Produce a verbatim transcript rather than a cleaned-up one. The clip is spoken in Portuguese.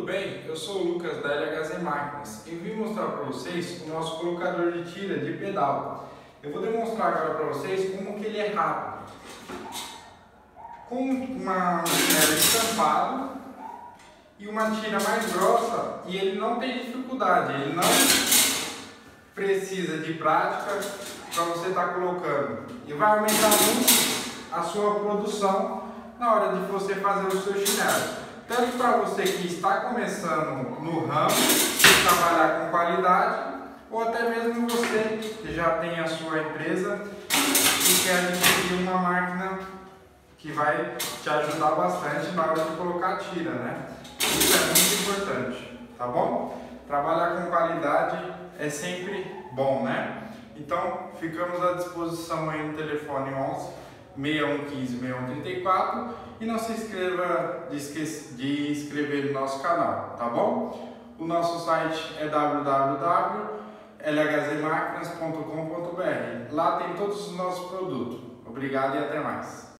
bem? Eu sou o Lucas da L H Z Máquinas e vim mostrar para vocês o nosso colocador de tira de pedal. Eu vou demonstrar agora para vocês como que ele é rápido. Com uma chinela estampado e uma tira mais grossa, e ele não tem dificuldade, ele não precisa de prática para você estar colocando. E vai aumentar muito a sua produção na hora de você fazer o seu chinelo. Tanto para você que está começando no ramo, trabalhar com qualidade, ou até mesmo você que já tem a sua empresa e quer adquirir uma máquina que vai te ajudar bastante na hora de colocar a tira, né? Isso é muito importante, tá bom? Trabalhar com qualidade é sempre bom, né? Então, ficamos à disposição aí no telefone onze, seis um um cinco, seis um três quatro e não se inscreva de, esque de inscrever no nosso canal, tá bom? O nosso site é w w w ponto l h z máquinas ponto com ponto b r. Lá tem todos os nossos produtos. Obrigado e até mais.